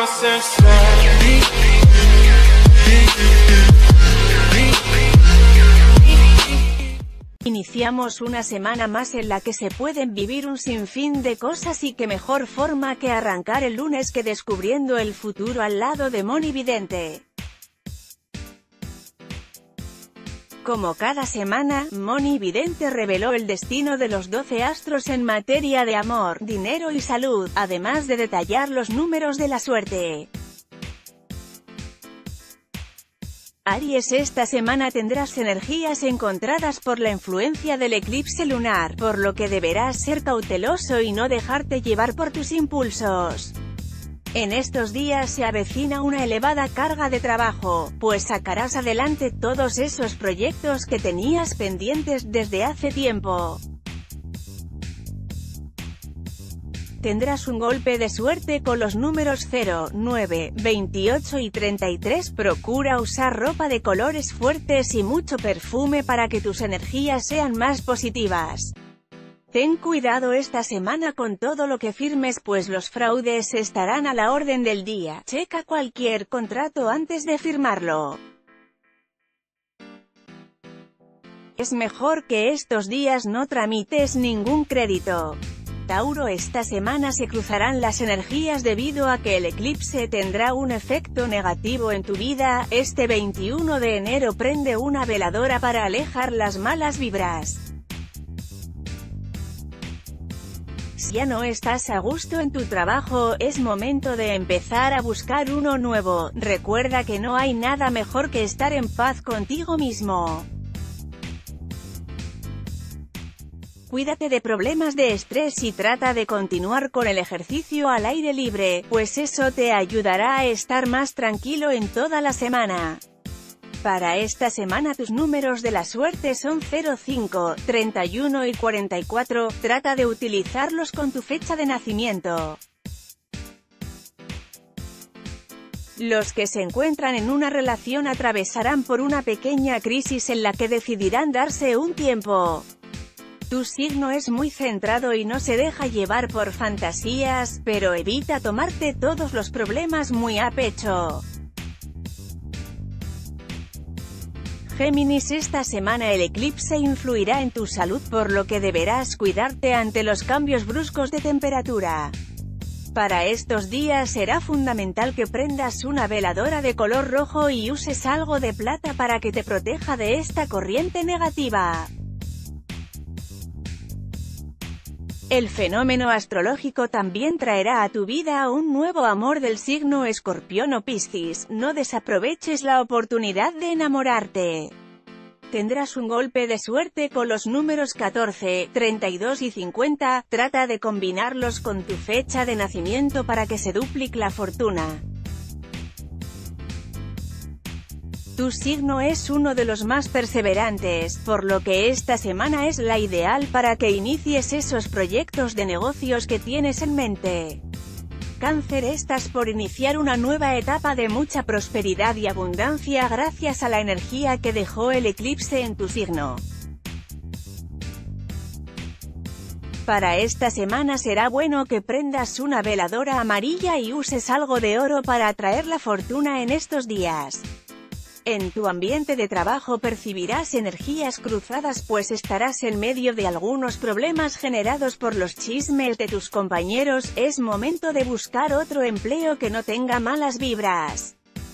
Iniciamos una semana más en la que se pueden vivir un sinfín de cosas y qué mejor forma que arrancar el lunes que descubriendo el futuro al lado de Moni Vidente. Como cada semana, Moni Vidente reveló el destino de los 12 astros en materia de amor, dinero y salud, además de detallar los números de la suerte. Aries, esta semana tendrás energías encontradas por la influencia del eclipse lunar, por lo que deberás ser cauteloso y no dejarte llevar por tus impulsos. En estos días se avecina una elevada carga de trabajo, pues sacarás adelante todos esos proyectos que tenías pendientes desde hace tiempo. Tendrás un golpe de suerte con los números 0, 9, 28 y 33. Procura usar ropa de colores fuertes y mucho perfume para que tus energías sean más positivas. Ten cuidado esta semana con todo lo que firmes, pues los fraudes estarán a la orden del día. Checa cualquier contrato antes de firmarlo. Es mejor que estos días no tramites ningún crédito. Tauro, esta semana se cruzarán las energías debido a que el eclipse tendrá un efecto negativo en tu vida. Este 21 de enero prende una veladora para alejar las malas vibras. Si ya no estás a gusto en tu trabajo, es momento de empezar a buscar uno nuevo. Recuerda que no hay nada mejor que estar en paz contigo mismo. Cuídate de problemas de estrés y trata de continuar con el ejercicio al aire libre, pues eso te ayudará a estar más tranquilo en toda la semana. Para esta semana tus números de la suerte son 0, 5, 31 y 44, trata de utilizarlos con tu fecha de nacimiento. Los que se encuentran en una relación atravesarán por una pequeña crisis en la que decidirán darse un tiempo. Tu signo es muy centrado y no se deja llevar por fantasías, pero evita tomarte todos los problemas muy a pecho. Géminis, esta semana el eclipse influirá en tu salud, por lo que deberás cuidarte ante los cambios bruscos de temperatura. Para estos días será fundamental que prendas una veladora de color rojo y uses algo de plata para que te proteja de esta corriente negativa. El fenómeno astrológico también traerá a tu vida un nuevo amor del signo Escorpión o Piscis. No desaproveches la oportunidad de enamorarte. Tendrás un golpe de suerte con los números 14, 32 y 50. Trata de combinarlos con tu fecha de nacimiento para que se duplique la fortuna. Tu signo es uno de los más perseverantes, por lo que esta semana es la ideal para que inicies esos proyectos de negocios que tienes en mente. Cáncer, estás por iniciar una nueva etapa de mucha prosperidad y abundancia gracias a la energía que dejó el eclipse en tu signo. Para esta semana será bueno que prendas una veladora amarilla y uses algo de oro para atraer la fortuna en estos días. En tu ambiente de trabajo percibirás energías cruzadas, pues estarás en medio de algunos problemas generados por los chismes de tus compañeros. Es momento de buscar otro empleo que no tenga malas vibras.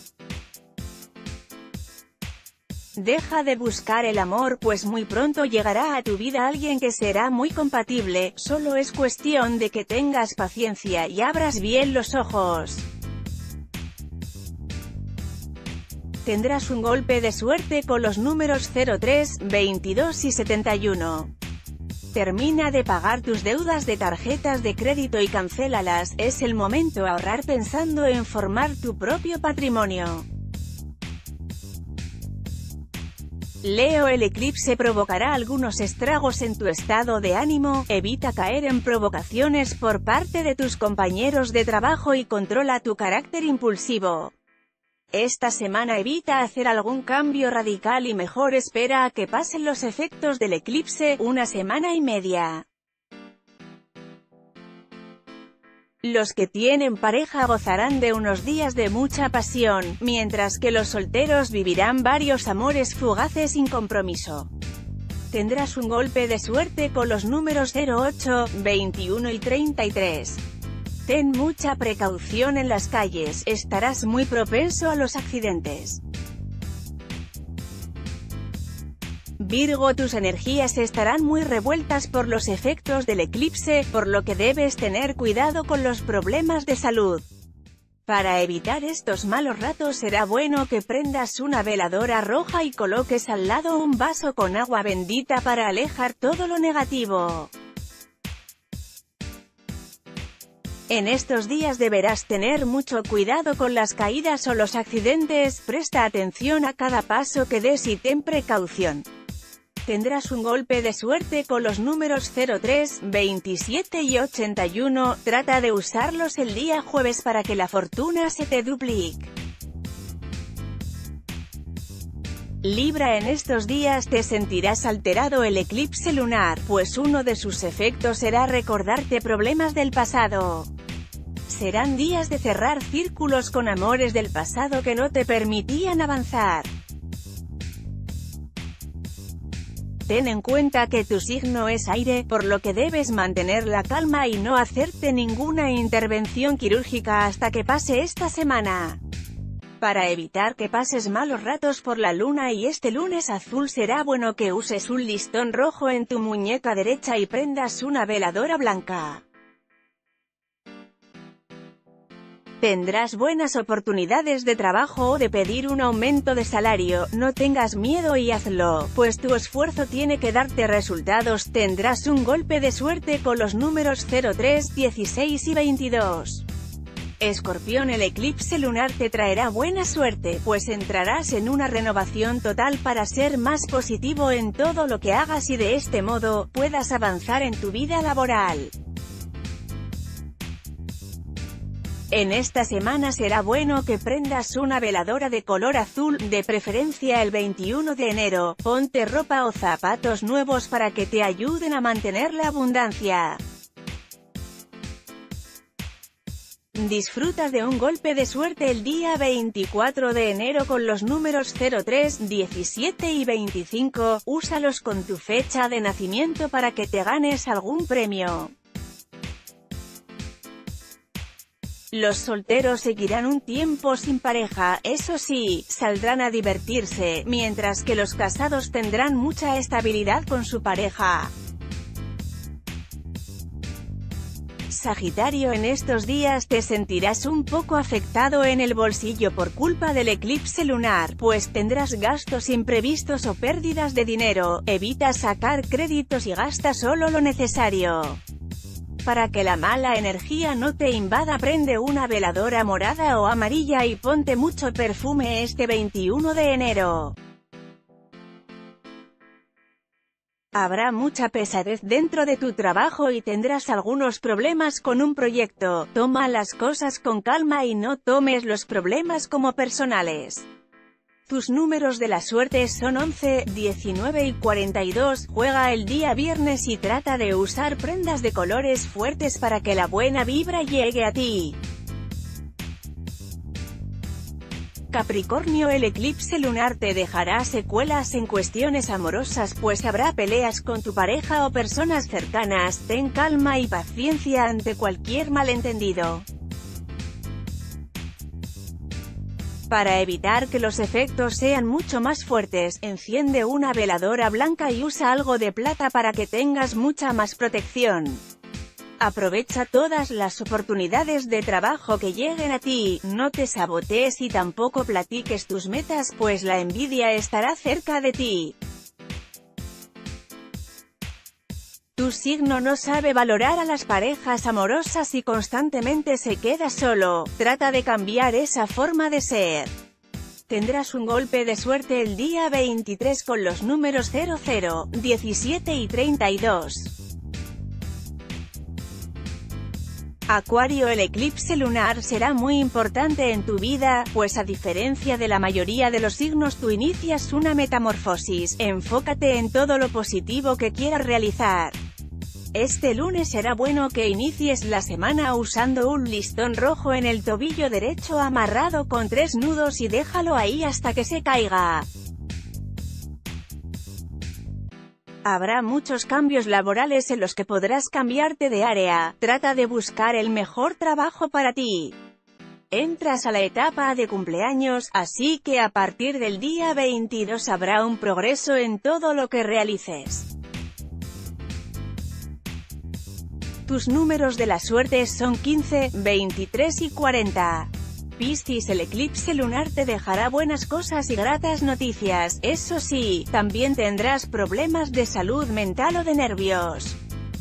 Deja de buscar el amor, pues muy pronto llegará a tu vida alguien que será muy compatible. Solo es cuestión de que tengas paciencia y abras bien los ojos. Tendrás un golpe de suerte con los números 03, 22 y 71. Termina de pagar tus deudas de tarjetas de crédito y cancélalas. Es el momento de ahorrar pensando en formar tu propio patrimonio. Leo, el eclipse provocará algunos estragos en tu estado de ánimo. Evita caer en provocaciones por parte de tus compañeros de trabajo y controla tu carácter impulsivo. Esta semana evita hacer algún cambio radical y mejor espera a que pasen los efectos del eclipse, una semana y media. Los que tienen pareja gozarán de unos días de mucha pasión, mientras que los solteros vivirán varios amores fugaces sin compromiso. Tendrás un golpe de suerte con los números 08, 21 y 33. Ten mucha precaución en las calles, estarás muy propenso a los accidentes. Virgo, tus energías estarán muy revueltas por los efectos del eclipse, por lo que debes tener cuidado con los problemas de salud. Para evitar estos malos ratos será bueno que prendas una veladora roja y coloques al lado un vaso con agua bendita para alejar todo lo negativo. En estos días deberás tener mucho cuidado con las caídas o los accidentes, presta atención a cada paso que des y ten precaución. Tendrás un golpe de suerte con los números 03, 27 y 81, trata de usarlos el día jueves para que la fortuna se te duplique. Libra, en estos días te sentirás alterado el eclipse lunar, pues uno de sus efectos será recordarte problemas del pasado. Serán días de cerrar círculos con amores del pasado que no te permitían avanzar. Ten en cuenta que tu signo es aire, por lo que debes mantener la calma y no hacerte ninguna intervención quirúrgica hasta que pase esta semana. Para evitar que pases malos ratos por la luna y este lunes azul será bueno que uses un listón rojo en tu muñeca derecha y prendas una veladora blanca. Tendrás buenas oportunidades de trabajo o de pedir un aumento de salario, no tengas miedo y hazlo, pues tu esfuerzo tiene que darte resultados. Tendrás un golpe de suerte con los números 03, 16 y 22. Escorpión, el eclipse lunar te traerá buena suerte, pues entrarás en una renovación total para ser más positivo en todo lo que hagas y de este modo, puedas avanzar en tu vida laboral. En esta semana será bueno que prendas una veladora de color azul, de preferencia el 21 de enero, ponte ropa o zapatos nuevos para que te ayuden a mantener la abundancia. Disfrutas de un golpe de suerte el día 24 de enero con los números 03, 17 y 25, úsalos con tu fecha de nacimiento para que te ganes algún premio. Los solteros seguirán un tiempo sin pareja, eso sí, saldrán a divertirse, mientras que los casados tendrán mucha estabilidad con su pareja. Sagitario, en estos días te sentirás un poco afectado en el bolsillo por culpa del eclipse lunar, pues tendrás gastos imprevistos o pérdidas de dinero, evita sacar créditos y gasta solo lo necesario. Para que la mala energía no te invada, prende una veladora morada o amarilla y ponte mucho perfume este 21 de enero. Habrá mucha pesadez dentro de tu trabajo y tendrás algunos problemas con un proyecto. Toma las cosas con calma y no tomes los problemas como personales. Tus números de la suerte son 11, 19 y 42, juega el día viernes y trata de usar prendas de colores fuertes para que la buena vibra llegue a ti. Capricornio, el eclipse lunar te dejará secuelas en cuestiones amorosas, pues habrá peleas con tu pareja o personas cercanas. Ten calma y paciencia ante cualquier malentendido. Para evitar que los efectos sean mucho más fuertes, enciende una veladora blanca y usa algo de plata para que tengas mucha más protección. Aprovecha todas las oportunidades de trabajo que lleguen a ti, no te sabotees y tampoco platiques tus metas, pues la envidia estará cerca de ti. Tu signo no sabe valorar a las parejas amorosas y constantemente se queda solo. Trata de cambiar esa forma de ser. Tendrás un golpe de suerte el día 23 con los números 00, 17 y 32. Acuario, el eclipse lunar será muy importante en tu vida, pues a diferencia de la mayoría de los signos tú inicias una metamorfosis. Enfócate en todo lo positivo que quieras realizar. Este lunes será bueno que inicies la semana usando un listón rojo en el tobillo derecho amarrado con 3 nudos y déjalo ahí hasta que se caiga. Habrá muchos cambios laborales en los que podrás cambiarte de área. Trata de buscar el mejor trabajo para ti. Entras a la etapa de cumpleaños, así que a partir del día 22 habrá un progreso en todo lo que realices. Tus números de la suerte son 15, 23 y 40. Piscis, el eclipse lunar te dejará buenas cosas y gratas noticias. Eso sí, también tendrás problemas de salud mental o de nervios.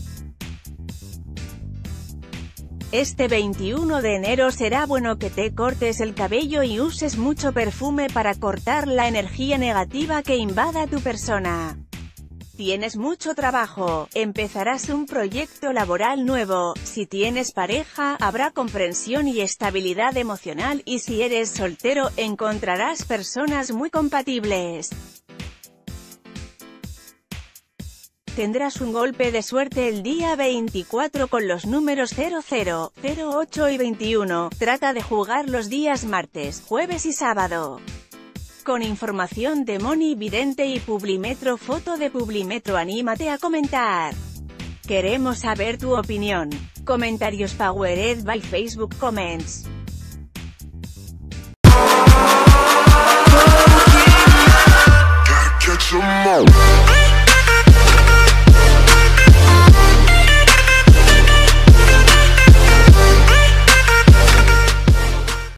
Este 21 de enero será bueno que te cortes el cabello y uses mucho perfume para cortar la energía negativa que invada tu persona. Tienes mucho trabajo, empezarás un proyecto laboral nuevo. Si tienes pareja, habrá comprensión y estabilidad emocional, y si eres soltero, encontrarás personas muy compatibles. Tendrás un golpe de suerte el día 24 con los números 00, 08 y 21. Trata de jugar los días martes, jueves y sábado. Con información de Moni Vidente y Publimetro. Foto de Publimetro. Anímate a comentar. Queremos saber tu opinión. Comentarios powered by Facebook Comments.